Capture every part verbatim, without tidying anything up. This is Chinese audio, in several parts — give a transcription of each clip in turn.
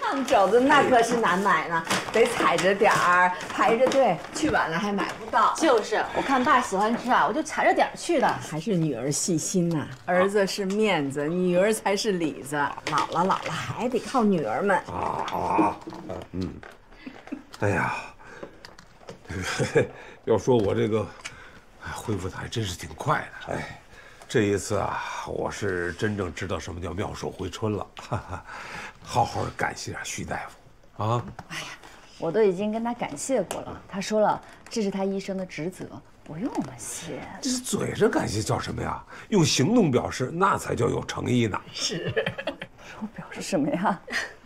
酱肘子那可是难买呢，得踩着点儿，排着队，去晚了还买不到。 就是，我看爸喜欢吃啊，我就踩着点儿去的。 还是女儿细心呐，儿子是面子，女儿才是里子。老了老了还得靠女儿们。 啊啊，嗯，哎呀，要说我这个恢复的还真是挺快的。哎，这一次啊，我是真正知道什么叫妙手回春了。哈哈，好好感谢啊徐大夫啊！ 哎呀，我都已经跟他感谢过了，他说了这是他医生的职责，不用我们谢。 这嘴上感谢叫什么呀？用行动表示，那才叫有诚意呢。 是， 我表示什么呀？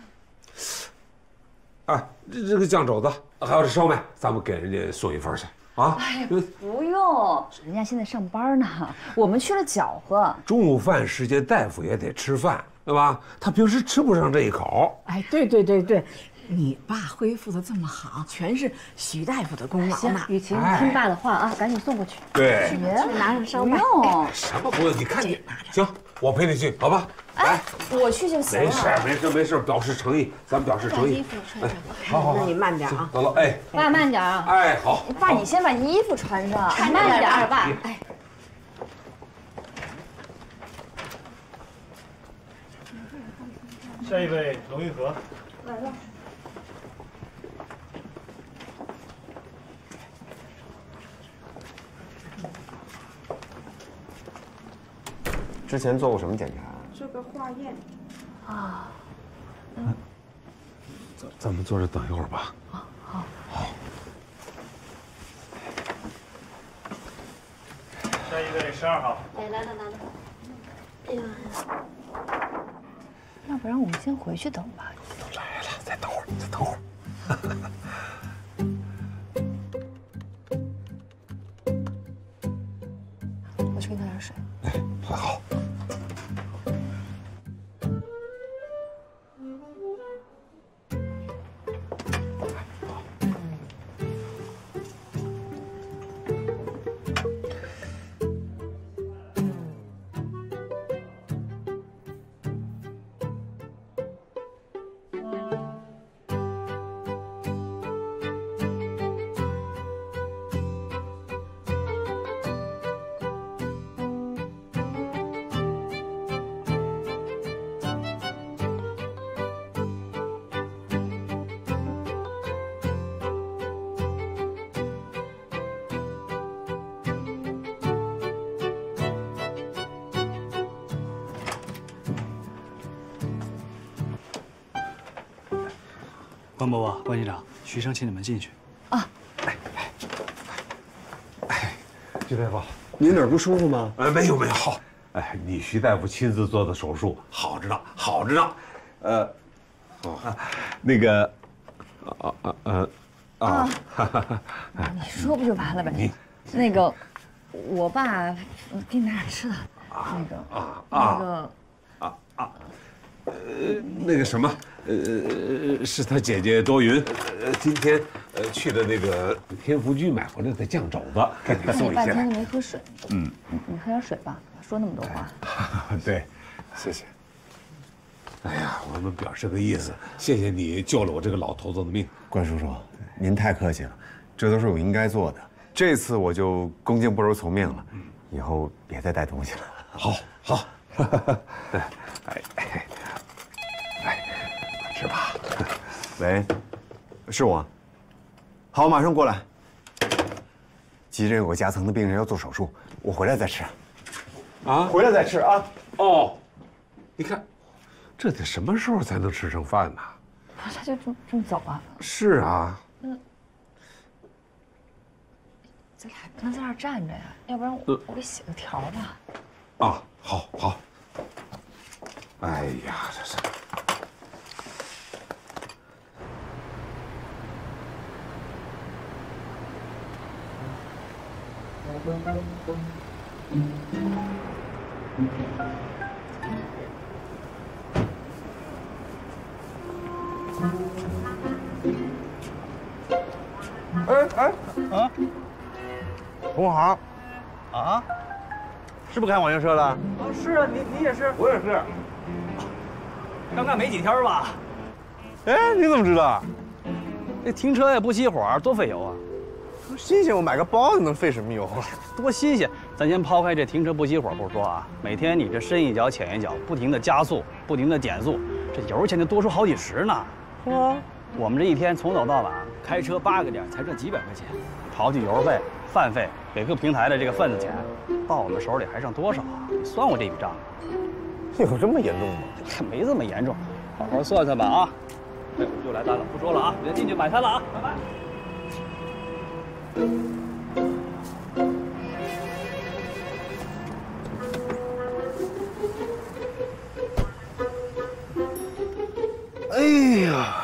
哎，这这个酱肘子，还有这烧麦，咱们给人家送一份去啊！ 哎呀，不用，人家现在上班呢，我们去了搅和。 中午饭时间，大夫也得吃饭，对吧？他平时吃不上这一口。 哎，对对对对，你爸恢复的这么好，全是徐大夫的功劳呢。 雨晴，听爸的话啊，赶紧送过去。 对， 去拿上烧麦。 不用， 什么不用？你看你，行，我陪你去，好吧？ 哎，我去就行了。 没事没事没事，表示诚意，咱们表示诚意。 衣服穿上。 好好， 那你慢点啊。 得了，哎， 爸慢点啊。 哎，好。 爸，你先把衣服穿上，慢点儿，爸。哎。 下一位龙玉和。 来了。 之前做过什么检查？ 做个化验。 啊。 嗯。咱咱们坐这等一会儿吧。 好。好。 好。 下一位十二号。 哎，来了来了。哎呀。要不然我们先回去等吧。 都来了，再等会儿，再等会儿。 我去给你倒点水。 哎，好。 关伯伯、关局长，徐生请你们进去。 啊， 哎哎哎，徐大夫， 您哪儿不舒服吗？ 呃，没有没有，好。哎，你徐大夫亲自做的手术，好着呢，好着呢。呃，哦，那个，啊啊呃，啊， 你说不就完了呗？那个，我爸给你拿点吃的。那个啊那个啊啊，呃，那个什么。呃，是他姐姐多云，呃，今天呃去的那个天福居买回来的酱肘子，给你送一些。 半天都没喝水。 嗯， 你喝点水吧，说那么多话。 对，谢谢。哎呀，我们表示个意思，谢谢你救了我这个老头子的命。 关叔叔，您太客气了，这都是我应该做的。这次我就恭敬不如从命了，以后别再带东西了。 好，好。哎哎哎。是吧？ 喂，是我。好，我马上过来。急诊有个夹层的病人要做手术，我回来再吃。 啊， 回来再吃啊。 哦，你看，这得什么时候才能吃上饭呢？ 不是，他就这么这么走啊？ 是啊。 那咱俩不能在这儿站着呀，要不然我我给写个条吧。 啊，好，好。哎呀，这是。 哎哎啊！同行啊？ 是不是开网约车的？ 啊，是啊，你你也是，我也是。刚干没几天吧？ 哎，你怎么知道？那停车也不熄火，多费油啊！ 新鲜，我买个包能费什么油啊？ 多新鲜！咱先抛开这停车不熄火不说啊，每天你这深一脚浅一脚，不停的加速，不停的减速，这油钱就多出好几十呢。 啊， 我们这一天从早到晚开车八个点，才挣几百块钱，刨去油费、饭费，给各平台的这个份子钱，到我们手里还剩多少啊？你算过这笔账吗？ 有这么严重吗？ 没这么严重，好好算算吧啊！哎，又来单了，不说了啊，我先进去买餐了啊，拜拜。 哎呀，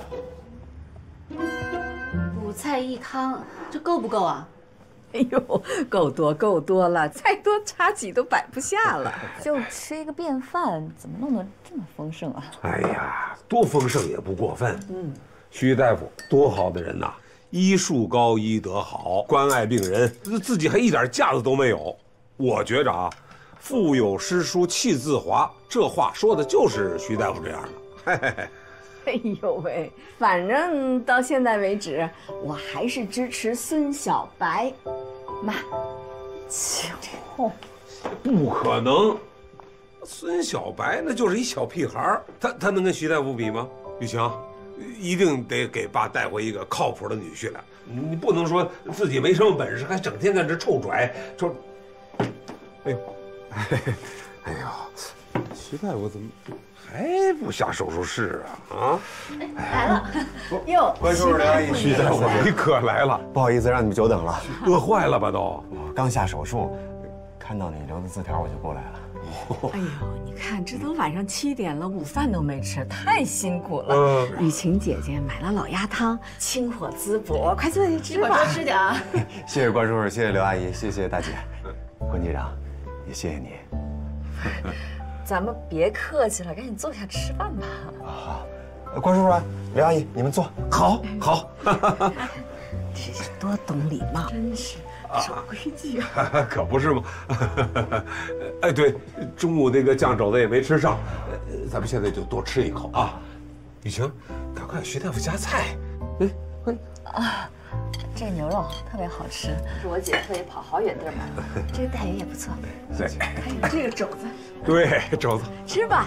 五菜一汤，这够不够啊？ 哎呦，够多够多了，再多茶几都摆不下了。 就吃一个便饭，怎么弄得这么丰盛啊？ 哎呀，多丰盛也不过分。嗯，徐大夫多好的人呐，医术高，医德好，关爱病人，自己还一点架子都没有。我觉着啊，腹有诗书气自华，这话说的就是徐大夫这样的。嘿嘿嘿。 哎呦喂，反正到现在为止，我还是支持孙小白。妈，求不可能，孙小白那就是一小屁孩儿，他他能跟徐大夫比吗？雨晴，一定得给爸带回一个靠谱的女婿来。你不能说自己没什么本事，还整天在这臭拽臭。哎呦，哎呦，徐大夫怎么还不下手术室啊？啊， 来了， 哟， 关叔叔、刘阿姨， 徐大夫你可来了， 不好意思让你们久等了， 饿坏了吧都？ 我刚下手术，看到你留的字条我就过来了。 哎呦，你看这都晚上七点了，午饭都没吃，太辛苦了。 嗯雨晴姐姐买了老鸭汤，清火滋补，快坐下吃一会儿吧。 多吃点啊。 谢谢关叔叔，谢谢刘阿姨，谢谢大姐，关机长，也谢谢你。 咱们别客气了，赶紧坐下吃饭吧。 好，关叔叔、刘阿姨，你们坐。 好，好， 这是多懂礼貌，真是守规矩啊。 可不是吗？哎，对，中午那个酱肘子也没吃上，呃咱们现在就多吃一口啊。雨晴，赶快徐大夫夹菜。哎，快啊，这个牛肉特别好吃，是我姐特意跑好远地儿买的。这个带鱼也不错， 对， 还有这个肘子， 对，肘子， 吃吧。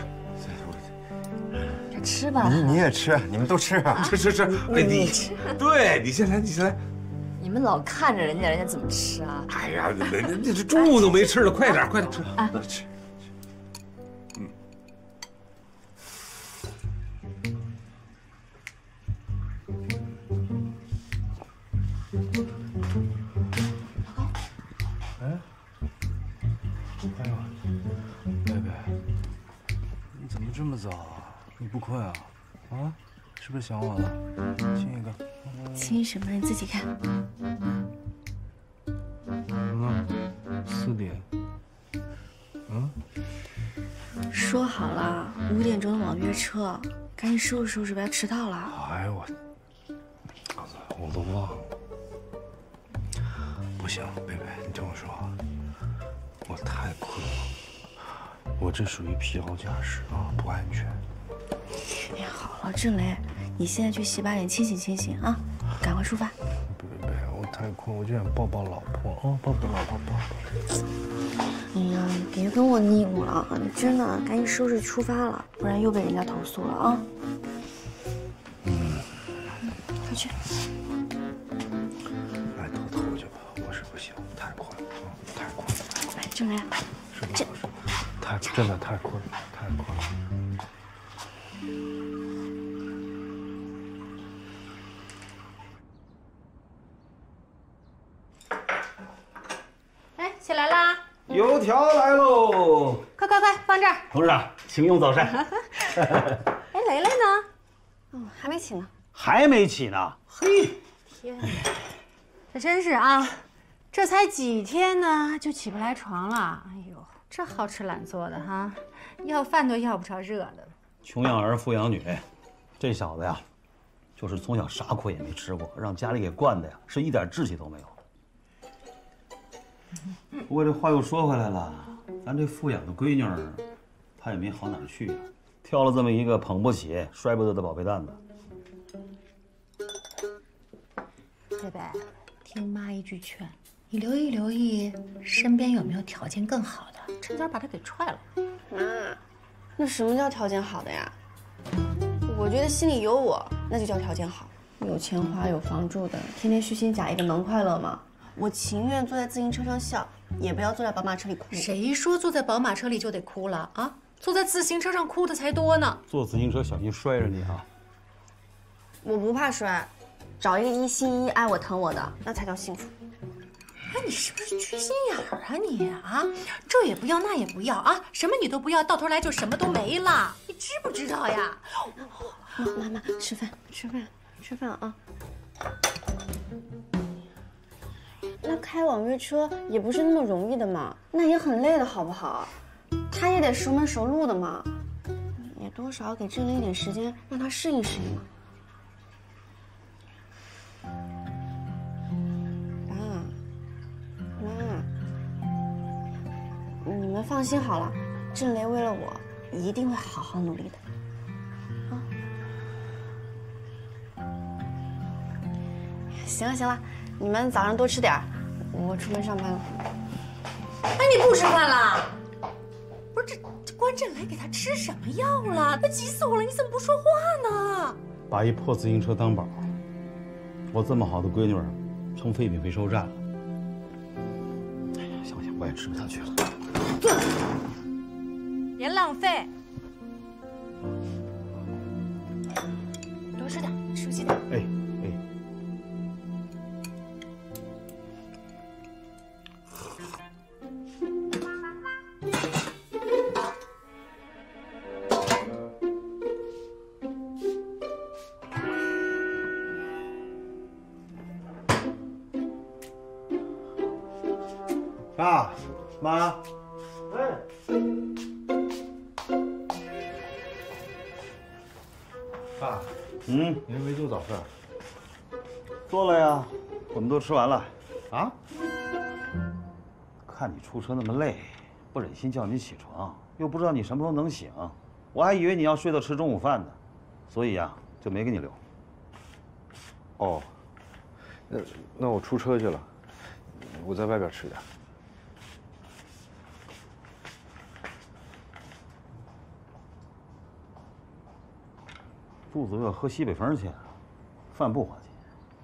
这吃吧。 你你也吃，你们都吃啊。 吃吃吃。哎，你，对你先来，你先来。 你们老看着人家，人家怎么吃啊？ 哎呀，这这这中午都没吃呢，快点，快点吃啊！吃。嗯。 哎，哎呦，贝贝，你怎么这么早啊？你不困啊？啊，是不是想我了？亲一个。 亲什么？你自己看。 嗯，四点。嗯， 说好了五点钟的网约车，赶紧收拾收拾，不要迟到了。 哎呦我，我都忘了。不行，贝贝，你听我说啊，我太困了，我这属于疲劳驾驶啊，不安全。 哎呀，好了，郑雷，你现在去洗把脸，清醒清醒啊，赶快出发。 贝贝，我太困，我就想抱抱老婆啊，抱抱老婆，抱抱。 哎呀，你别跟我腻咕了，你真的赶紧收拾出发了，不然又被人家投诉了啊。嗯，快去。 来偷偷去吧，我是不行，太困了，太困了。 来，郑雷， 是吧？太真的太困了，太困了。 哎，起来啦！ 油条来喽！ 快快快，放这儿。 董事长，请用早膳。 哎，雷雷呢？哦，还没起呢。 还没起呢。嘿， 天哪，这真是啊，这才几天呢，就起不来床了。哎呦，这好吃懒做的哈，要饭都要不着热的。 穷养儿，富养女，这小子呀，就是从小啥苦也没吃过，让家里给惯的呀，是一点志气都没有。不过这话又说回来了，咱这富养的闺女儿，她也没好哪儿去呀。 挑了这么一个捧不起、摔不得的宝贝蛋子。 贝贝，听妈一句劝，你留意留意身边有没有条件更好的，趁早把他给踹了。 妈，那什么叫条件好的呀？我觉得心里有我，那就叫条件好。有钱花，有房住的，天天虚心假意的能快乐吗？我情愿坐在自行车上笑，也不要坐在宝马车里哭。 谁说坐在宝马车里就得哭了啊？坐在自行车上哭的才多呢。 坐自行车小心摔着你啊！ 我不怕摔，找一个一心一意爱我疼我的，那才叫幸福。 哎，你是不是缺心眼儿啊你啊？这也不要，那也不要啊，什么你都不要，到头来就什么都没了，你知不知道呀？ 妈妈妈，吃饭吃饭吃饭啊！那开网约车也不是那么容易的嘛，那也很累的好不好？他也得熟门熟路的嘛，也多少给志玲一点时间，让他适应适应嘛。你们放心好了，郑雷为了我一定会好好努力的。啊，行了行了，你们早上多吃点儿，我出门上班了。 哎，你不吃饭啦？不是这这关震雷给他吃什么药了？他急死我了！你怎么不说话呢？ 把一破自行车当宝，我这么好的闺女儿，成废品回收站了。哎呀，想想我也吃不下去了。 别浪费，多吃点，熟悉点。 哎哎， 爸妈。爸， 嗯， 您没做早饭？ 做了呀，我们都吃完了。 啊？ 看你出车那么累，不忍心叫你起床，又不知道你什么时候能醒，我还以为你要睡到吃中午饭呢，所以呀，就没给你留。 哦，那那我出车去了，我在外边吃点。 肚子饿喝西北风去，饭不花钱。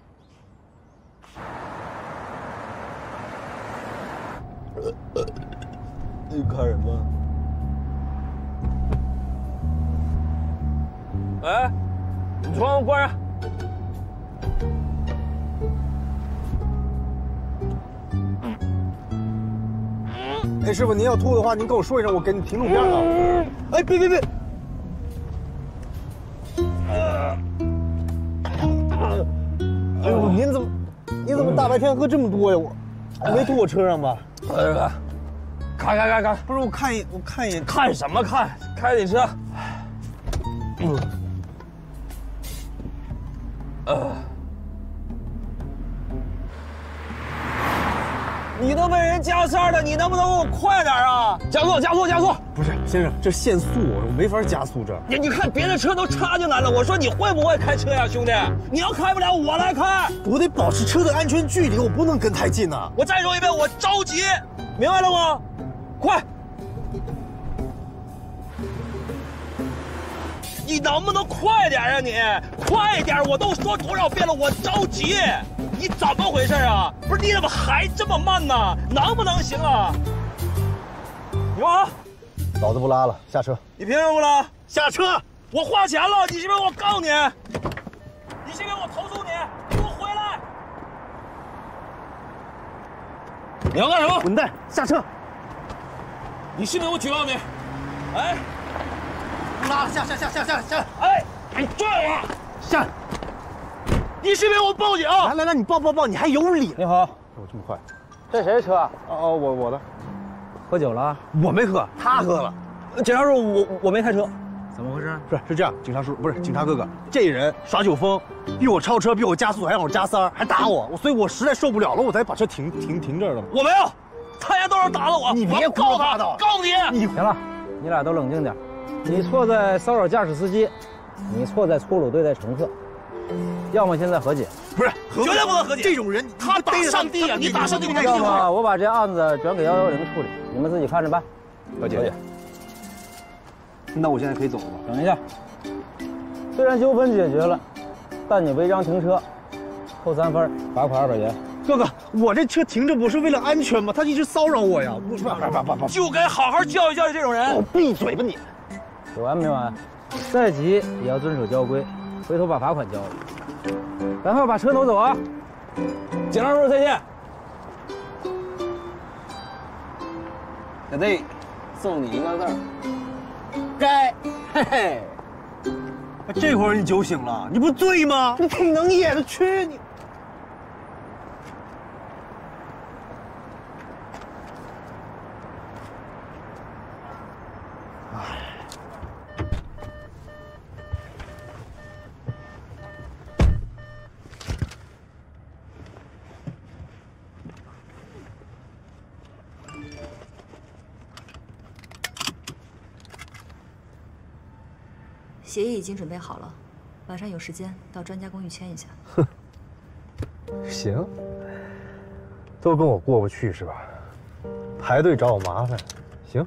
你看什么？ 哎，你窗户关上。 哎，师傅，您要吐的话，您跟我说一声，我给你停路边啊。哎，别别别！哎呦，您怎么，你怎么大白天喝这么多呀？我没吐我车上吧？ 呃，开开开开！ 不是，我看一我看一眼。 看什么看？开你车。嗯。呃。你都被人加塞了，你能不能给我快点啊？加速，加速，加速！ 不是，先生，这限速，我没法加速这。 你你看别的车都插进来了，我说你会不会开车呀，兄弟？你要开不了，我来开。 我得保持车的安全距离，我不能跟太近呐。 我再说一遍，我着急，明白了吗？快！你能不能快点啊你？快点！我都说多少遍了，我着急。你怎么回事啊？不是你怎么还这么慢呢？能不能行啊？你好， 老子不拉了，下车。 你凭什么不拉？ 下车！ 我花钱了，你信不信我告你？你信不信我投诉你？你给我回来！你要干什么？ 滚蛋！下车！ 你信不信我举报你？哎， 不拉了，下下下下下下！ 哎，你拽我！ 下！ 你信不信我报警？ 来来来，你报报报，你还有理？ 你好， 我这么快？ 这谁的车啊？ 哦哦，我我的。 喝酒了？ 我没喝，他喝了。 警察叔，我我没开车。 怎么回事？不是，是这样，警察叔不是警察哥哥，这人耍酒疯，逼我超车，逼我加速，还让我加塞儿，还打我，所以我实在受不了了，我才把车停停停这儿了。 我没有，他家都是打了我。 你别告他， 八道， 告你！ 你行了，你俩都冷静点。 你错在骚扰驾驶司机，你错在粗鲁对待乘客。要么现在和解， 不是， 绝对不能和解。 这种人， 他打上帝啊！你打上帝，你看要么我把这案子转给幺幺零处理，你们自己看着办。 和解。那我现在可以走了吗？ 等一下，虽然纠纷解决了，但你违章停车，扣三分，罚款二百元。 哥哥，我这车停着不是为了安全吗？他一直骚扰我呀！不不不不不， 就该好好教育教育这种人。 哦，闭嘴吧你！ 有完没完？再急也要遵守交规，回头把罚款交了。然后把车挪走啊！警察叔叔再见。 小弟，送你一个字儿，该。嘿嘿。 这会儿你酒醒了，你不醉吗？你挺能演的，去你！ 协议已经准备好了，晚上有时间到专家公寓签一下。 哼，行，都跟我过不去是吧？排队找我麻烦，行。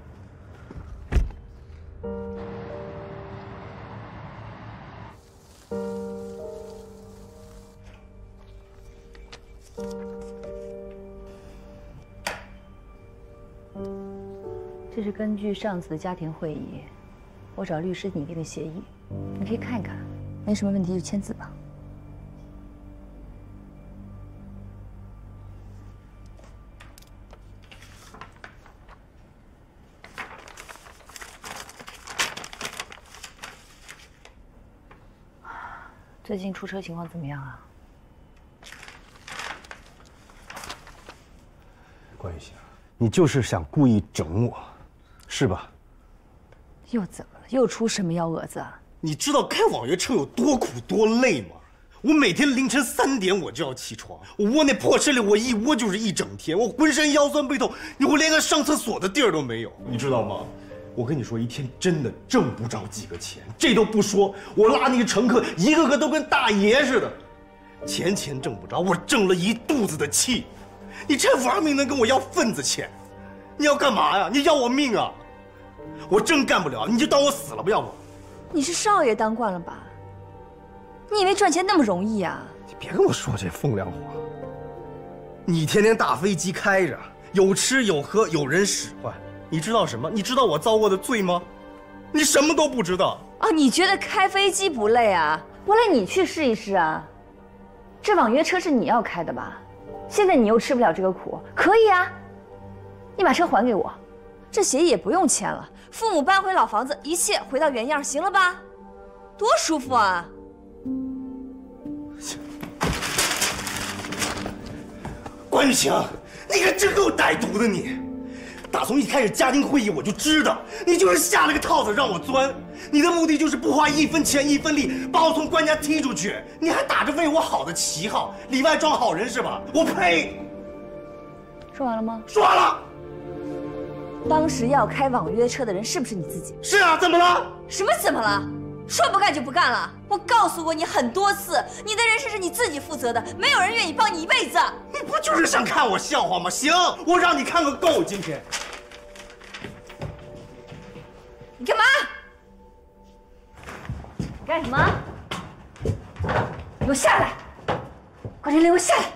这是根据上次的家庭会议，我找律师拟定的协议，你可以看一看，没什么问题就签字吧。最近出车情况怎么样啊？ 关雨欣，你就是想故意整我，是吧？ 又怎么了？又出什么幺蛾子啊？ 你知道开网约车有多苦多累吗？我每天凌晨三点我就要起床，我窝那破车里，我一窝就是一整天，我浑身腰酸背痛，我连个上厕所的地儿都没有，你知道吗？我跟你说，一天真的挣不着几个钱，这都不说，我拉那个乘客一个个都跟大爷似的，钱钱挣不着，我挣了一肚子的气。你这玩命能跟我要份子钱，你要干嘛呀？你要我命啊！我真干不了，你就当我死了吧，要不？ 你是少爷当惯了吧？你以为赚钱那么容易啊？ 你别跟我说这风凉话。你天天大飞机开着，有吃有喝，有人使唤，你知道什么？你知道我遭过的罪吗？你什么都不知道啊！你觉得开飞机不累啊？不累你去试一试啊！这网约车是你要开的吧？现在你又吃不了这个苦，可以啊！你把车还给我，这协议也不用签了。父母搬回老房子，一切回到原样，行了吧？多舒服啊！ 关雨晴，你可真够歹毒的你！打从一开始家庭会议我就知道，你就是下了个套子让我钻。你的目的就是不花一分钱一分力把我从官家踢出去，你还打着为我好的旗号，里外装好人是吧？我呸！ 说完了吗？ 说完了。 当时要开网约车的人是不是你自己？ 是啊，怎么了？ 什么怎么了？说不干就不干了？我告诉过你很多次，你的人生是你自己负责的，没有人愿意帮你一辈子。 你不就是想看我笑话吗？行，我让你看个够，今天。 你干嘛？干什么？你给我下来！快点，给我下来！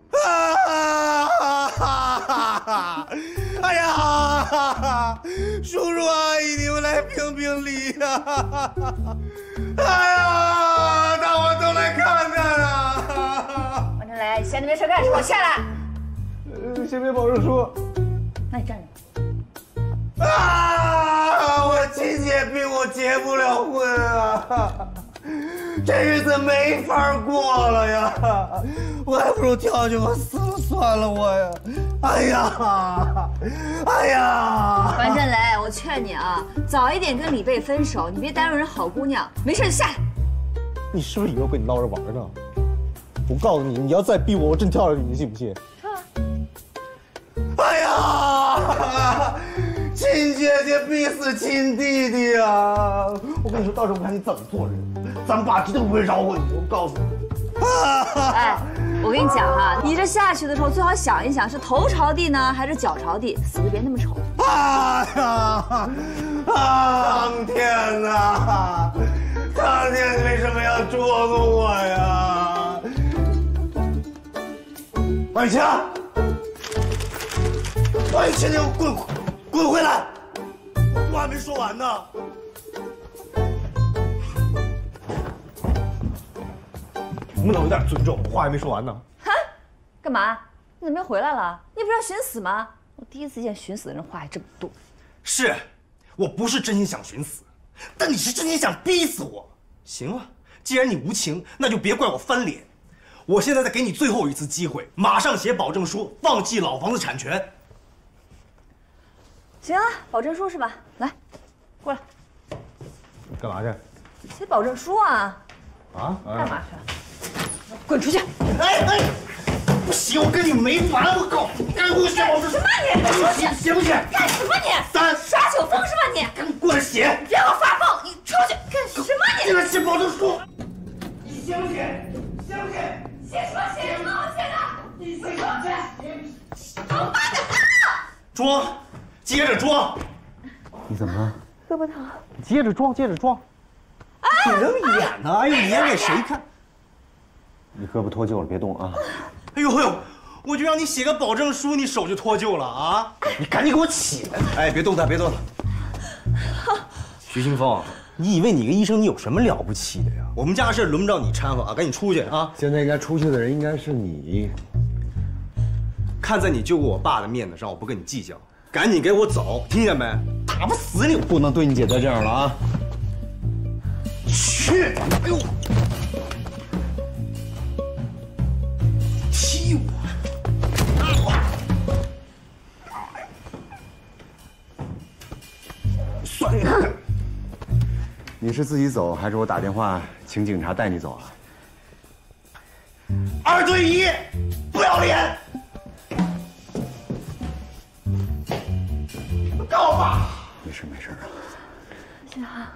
啊！哎呀，叔叔阿姨，你们来评评理呀！哎呀，大伙都来看看啊！ 王振雷，闲着没事干什么？下来！ 呃，先别保证书。 那你站着。 啊！我亲戚也逼我结不了婚啊！这日子没法过了呀！我还不如跳去，我死了算了，我呀！哎呀，哎呀！ 王振雷，我劝你啊，早一点跟李贝分手，你别耽误人好姑娘。没事就下来。 你是不是以为我跟你闹着玩呢？我告诉你，你要再逼我，我真跳下去，你信不信？ 跳啊！ 哎呀！ 亲姐姐逼死亲弟弟啊！我跟你说，到时候我看你怎么做人，咱爸绝对不会饶过你，我告诉你。 哎，我跟你讲哈，你这下去的时候最好想一想，是头朝地呢，还是脚朝地，死的别那么丑。 哎呀，啊！天哪！苍天为什么要捉弄我呀？万强，万强，你滚滚回来！我还没说完呢。能不能有点尊重？我话还没说完呢。 哈，干嘛？你怎么又回来了？你不是要寻死吗？我第一次见寻死的人话还这么多。 是，我不是真心想寻死，但你是真心想逼死我。行了，既然你无情，那就别怪我翻脸。我现在再给你最后一次机会，马上写保证书，放弃老房子产权。 行啊，保证书是吧？来，过来。 干嘛去？ 写保证书啊。 啊？ 干嘛去？滚出去！ 哎哎，不行，我跟你没完！我告诉你，赶紧给我写保证书！ 什么你？快出去！ 写不写？ 干什么你？ 三耍酒疯是吧你？ 赶紧过来写！ 别给我发疯！你出去！干什么你？ 进来写保证书！你写不写？写不写？ 写什么写什么？我写的！ 你写不写？ 王八蛋！ 装，接着装。 你怎么了？ 胳膊疼。 接着装，接着装。你能演呢？哎呦，你演给谁看？ 你胳膊脱臼了，别动啊！ 哎呦哎呦，我就让你写个保证书，你手就脱臼了啊！你赶紧给我起来！哎，别动他，别动他。徐新峰，你以为你个医生你有什么了不起的呀？我们家的事轮不着你掺和啊！赶紧出去啊！ 现在应该出去的人应该是你。 看在你救过我爸的面子上，我不跟你计较，赶紧给我走，听见没？打不死你！ 不能对你姐再这样了啊！ 去！哎呦！踢我！算了。 你是自己走，还是我打电话请警察带你走啊？ 二对一，不要脸！告吧！ 没事没事啊。 行啊。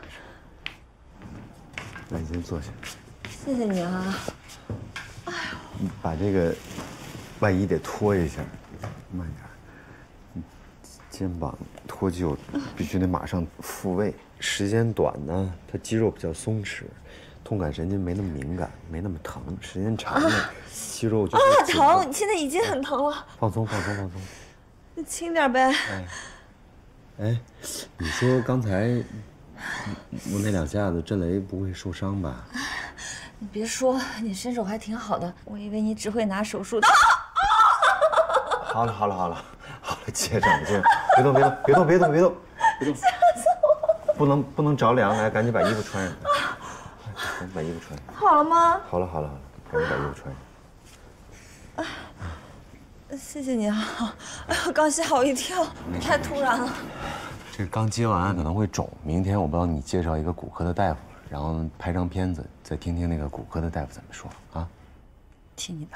那你先坐下。 谢谢你啊。 哎呦，把这个万一得拖一下，慢点。肩膀脱臼，必须得马上复位。时间短呢，它肌肉比较松弛，痛感神经没那么敏感，没那么疼。时间长了，肌肉就啊疼！现在已经很疼了。 放松放松放松。 你轻点呗。 哎，哎，你说刚才我那两下子，郑雷不会受伤吧？ 你别说，你身手还挺好的，我以为你只会拿手术刀。 好了好了好了好了，接着接着，别动别动别动别动别动别动，吓死我！不能不能着凉，来赶紧把衣服穿上，赶紧把衣服穿上。 好了吗？ 好了好了好了，赶紧把衣服穿上。 谢谢你啊！哎呦，刚吓我一跳，太突然了。 这刚接完可能会肿，明天我帮你介绍一个骨科的大夫，然后拍张片子，再听听那个骨科的大夫怎么说啊。 听你的。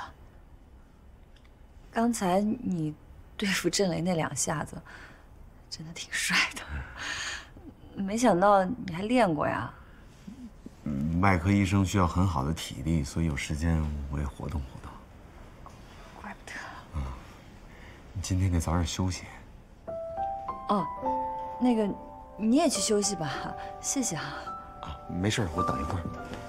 刚才你对付郑雷那两下子，真的挺帅的。没想到你还练过呀？ 外科医生需要很好的体力，所以有时间我也活动活动。 怪不得。 嗯，你今天得早点休息。 哦，那个你也去休息吧，谢谢啊。 啊，没事，我等一会儿。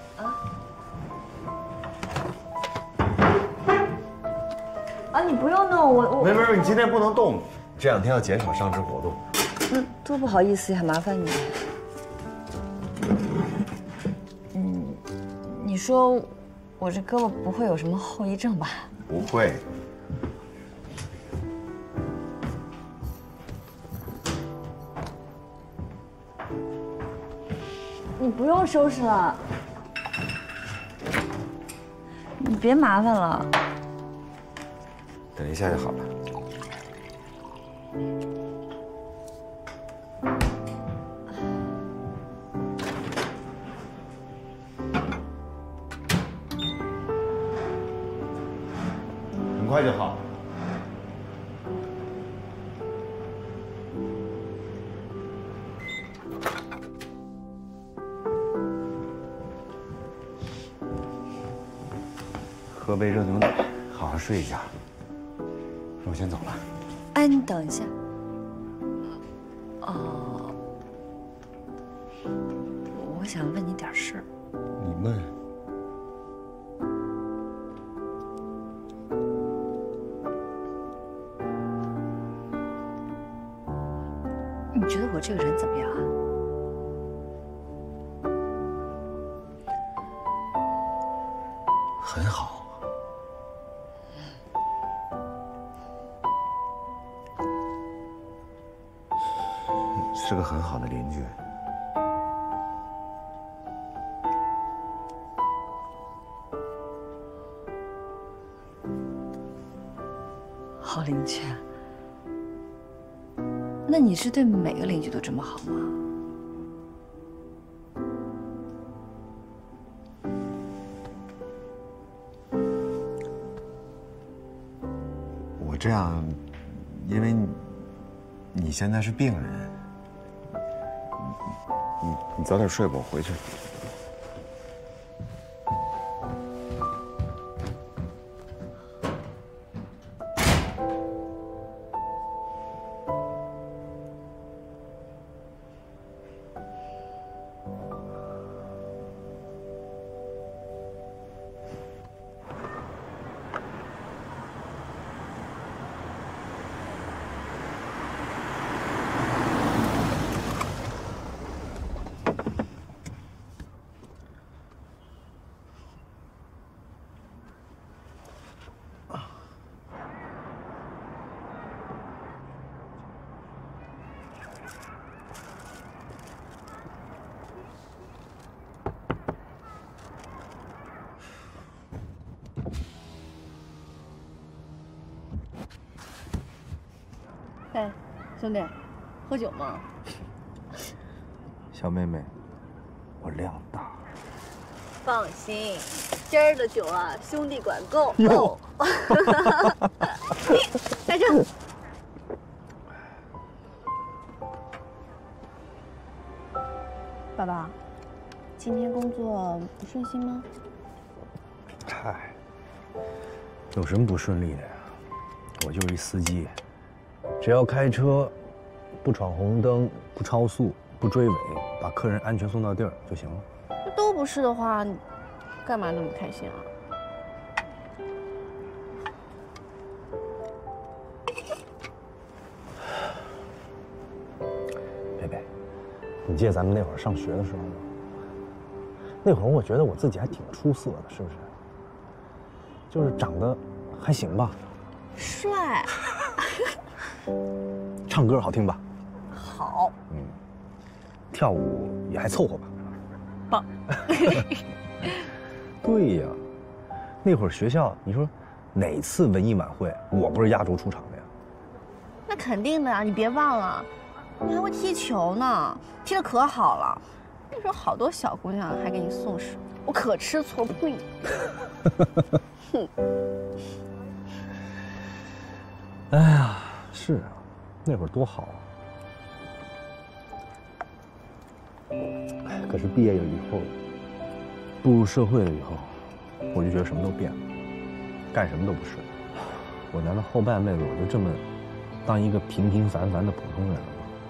啊，你不用弄我，我没没没，你今天不能动，这两天要减少上肢活动。 那多不好意思呀，麻烦你。嗯，你说我这胳膊不会有什么后遗症吧？ 不会。 你不用收拾了，你别麻烦了。 等一下就好了。很快就好。 喝杯热牛奶，好好睡一觉。我先走了。 哎，你等一下。哦，我想问你点事儿。 你问。 你觉得我这个人怎么样啊？ 很好。是个很好的邻居。 好邻居。那你是对每个邻居都这么好吗？ 我这样，因为你你现在是病人。你你你早点睡吧，我回去。 哎，兄弟，喝酒吗？ 小妹妹，我量大。 放心，今儿的酒啊，兄弟管够。 哟， 在这。爸爸，今天工作不顺心吗？ 嗨，有什么不顺利的呀？我就是一司机。只要开车，不闯红灯，不超速，不追尾，把客人安全送到地儿就行了。 那都不是的话，你干嘛那么开心啊？ 贝贝，你记得咱们那会儿上学的时候吗？那会儿我觉得我自己还挺出色的，是不是？就是长得还行吧。 帅。 唱歌好听吧？ 好。 嗯，跳舞也还凑合吧？ 棒。 对呀，那会儿学校，你说哪次文艺晚会我不是压轴出场的呀？ 那肯定的呀，你别忘了，你还会踢球呢，踢得可好了。那时候好多小姑娘还给你送手，我可吃醋呸！哼。 哎呀。是啊，那会儿多好啊！可是毕业了以后，步入社会了以后，我就觉得什么都变了，干什么都不是。我难道后半辈子我就这么当一个平平凡凡的普通人了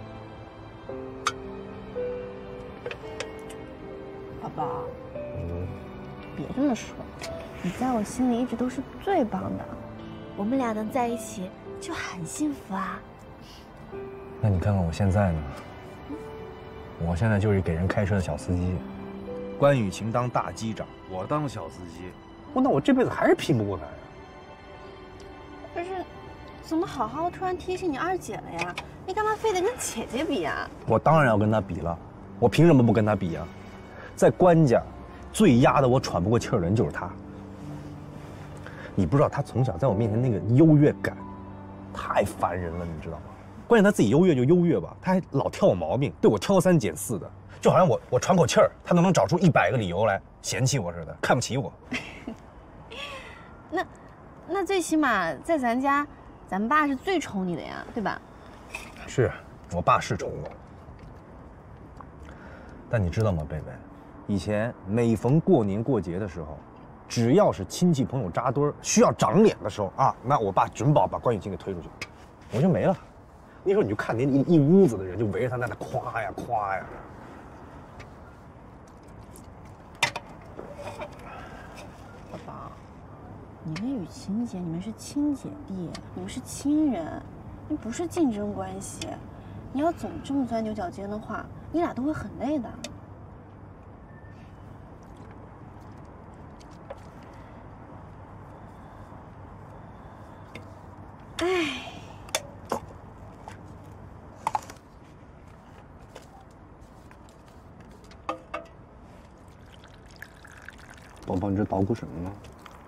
吗？ 宝宝，嗯，别这么说，你在我心里一直都是最棒的，我们俩能在一起。就很幸福啊！ 那你看看我现在呢？我现在就是给人开车的小司机。关雨晴当大机长，我当小司机，我那我这辈子还是拼不过他呀。 可是，怎么好好突然提起你二姐了呀？你干嘛非得跟姐姐比啊？ 我当然要跟她比了，我凭什么不跟她比呀？在关家，最压得我喘不过气儿的人就是她。你不知道她从小在我面前那个优越感。太烦人了，你知道吗？关键他自己优越就优越吧，他还老挑我毛病，对我挑三拣四的，就好像我我喘口气儿，他都能找出一百个理由来嫌弃我似的，看不起我。 那，那最起码在咱家，咱爸是最宠你的呀，对吧？ 是，我爸是宠我。但你知道吗，贝贝，以前每逢过年过节的时候， 只要是亲戚朋友扎堆儿需要长脸的时候啊，那我爸准保把关雨晴给推出去，我就没了。那时候你就看见一一屋子的人就围着他在那夸呀夸呀。 爸爸，你跟雨晴姐，你们是亲姐弟，你们是亲人，你不是竞争关系。你要总这么钻牛角尖的话，你俩都会很累的。哎。 宝宝，你这捣鼓什么呢？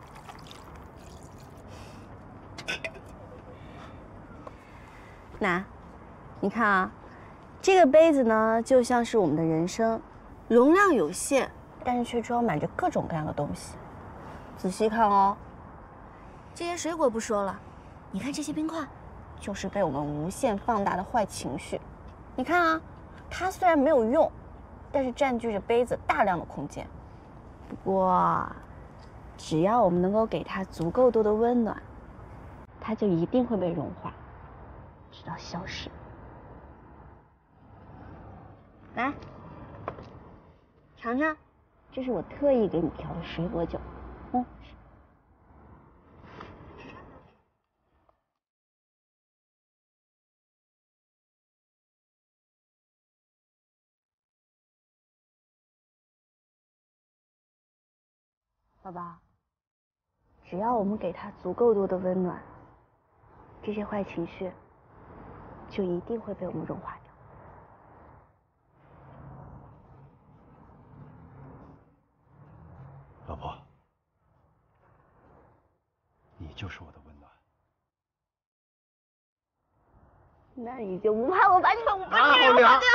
那，你看啊，这个杯子呢，就像是我们的人生，容量有限，但是却装满着各种各样的东西。仔细看哦，这些水果不说了，你看这些冰块，就是被我们无限放大的坏情绪。你看啊，它虽然没有用，但是占据着杯子大量的空间。 不过，只要我们能够给它足够多的温暖，它就一定会被融化，直到消失。来，尝尝，这是我特意给你调的水果酒。嗯。宝宝，只要我们给他足够多的温暖，这些坏情绪就一定会被我们融化掉。 老婆，你就是我的温暖。 那你就不怕我把你把我把你给融化掉？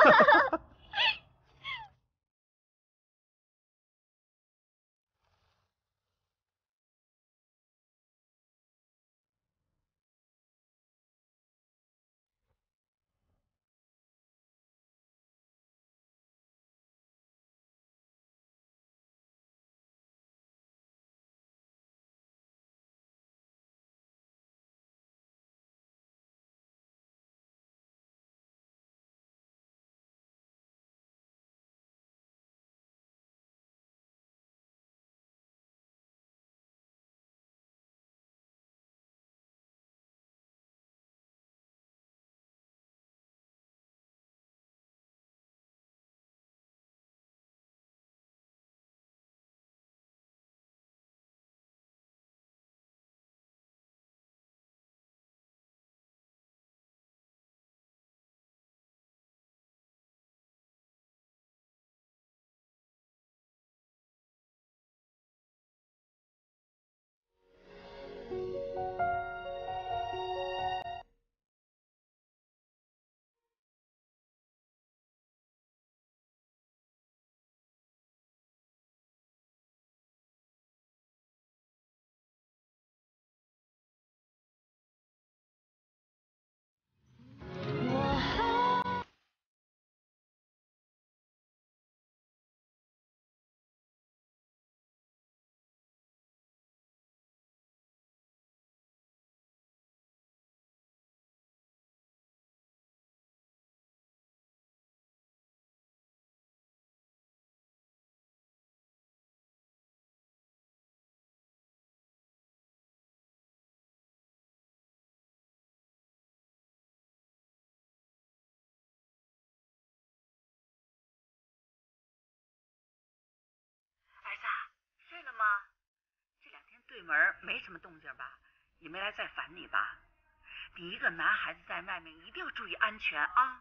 对门没什么动静吧？也没来再烦你吧？你一个男孩子在外面一定要注意安全啊！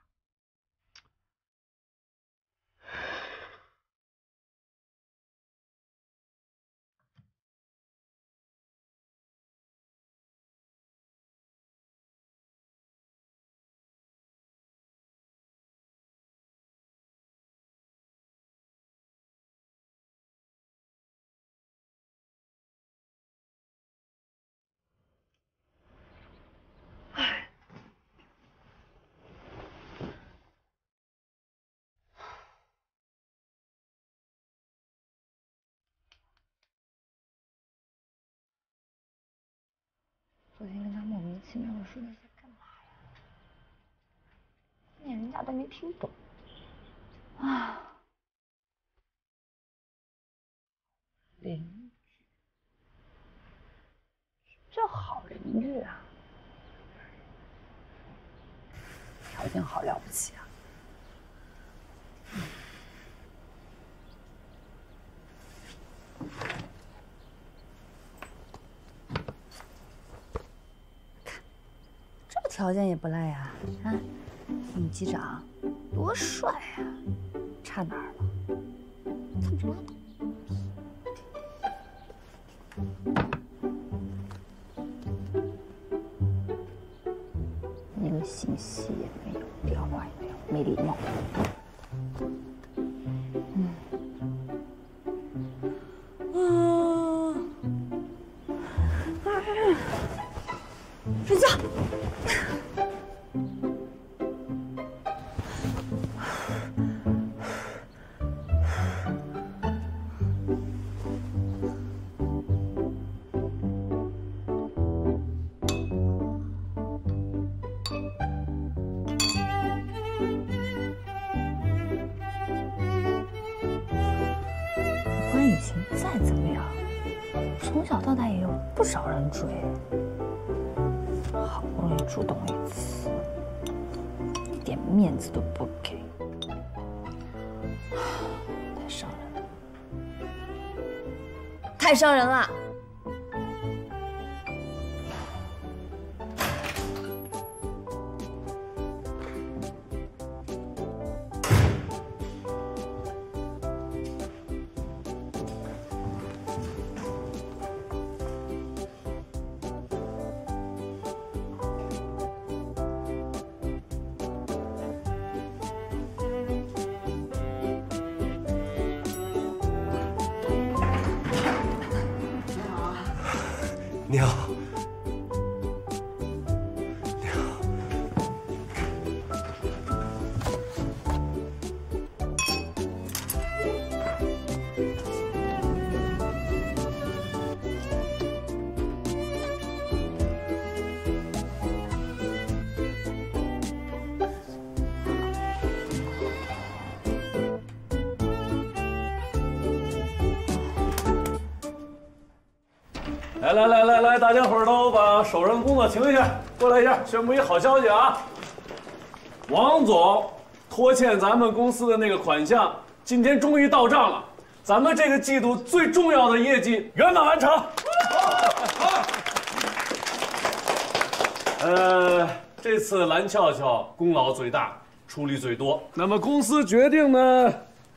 其妙的说那些干嘛呀？念人家都没听懂。啊，邻居，这好邻居啊，条件好了不起啊。这条件也不赖呀！啊，女机长多帅啊，差哪儿了？看着拉倒。那个信息也没有，电话也没有，没礼貌。嗯。啊！睡觉。关雨晴再怎么样，从小到大也有不少人追，好不容易主动一次，一点面子都不给，太伤人了，太伤人了。 你好，你好。 来来来来来，大家伙儿都把手上工作停一下，过来一下，宣布一好消息啊！王总拖欠咱们公司的那个款项，今天终于到账了，咱们这个季度最重要的业绩圆满完成。呃，这次蓝俏俏功劳最大，出力最多，那么公司决定呢，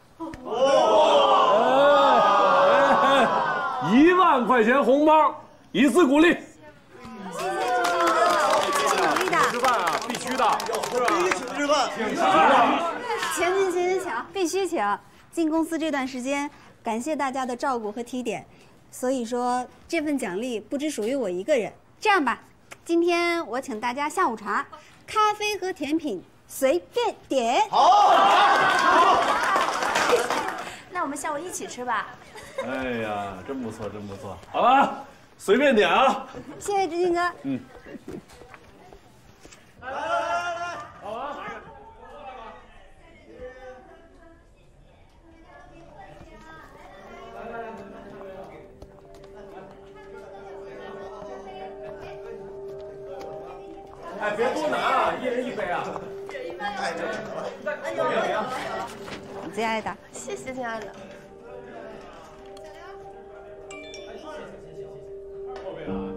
一万块钱红包，以资鼓励。 谢谢志军哥，继续努力的。 吃饭啊，必须的，是吧？ 必须请吃饭， 请吃饭。 请请请请，必须请！进公司这段时间，感谢大家的照顾和提点，所以说这份奖励不只属于我一个人。这样吧，今天我请大家下午茶，咖啡和甜品随便点。 好。 那我们下午一起吃吧。 哎呀，真不错，真不错。好了，随便点啊。 谢谢志军哥。 嗯。 来来来来来， 好啊。哎，别多拿啊，一人一杯啊。 太正常了。 哎呦哎呦，亲爱的， 谢谢亲爱的。 后边啊。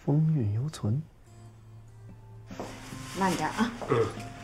风韵犹存。 慢点啊。 嗯。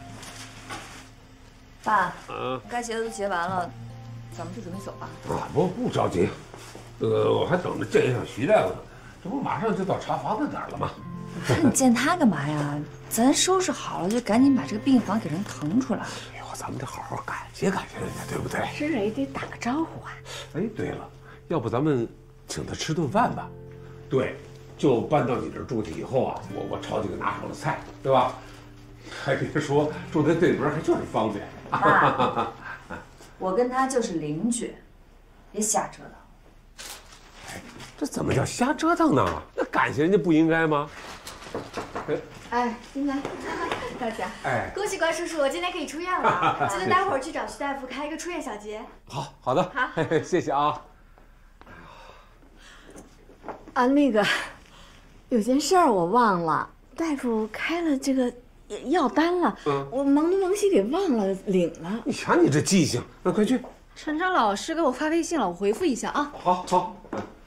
爸， 嗯， 该结的都结完了，咱们就准备走吧。 啊，不不着急，呃，我还等着见一下徐大夫呢，这不马上就到查房的点了吗？ 你见他干嘛呀？咱收拾好了就赶紧把这个病房给人腾出来。 哎呦，咱们得好好感谢感谢人家，对不对？ 是也得打个招呼啊。 哎，对了，要不咱们请他吃顿饭吧？对，就搬到你这儿住去以后啊，我我炒几个拿手的菜，对吧？还别说，住在对门还就是方便。 爸，我跟他就是邻居，别瞎折腾。 哎，这怎么叫瞎折腾呢？那感谢人家不应该吗？ 哎，进来，大家， 哎， 恭喜关叔叔，今天可以出院了。记得待会儿去找徐大夫开一个出院小结。 好好的， 好， 嘿嘿谢谢啊。 啊，那个，有件事儿我忘了，大夫开了这个药单了，嗯，我忙东忙西给忘了领了。 你瞧你这记性，那快去。 陈长老师给我发微信了，我回复一下啊。 好好。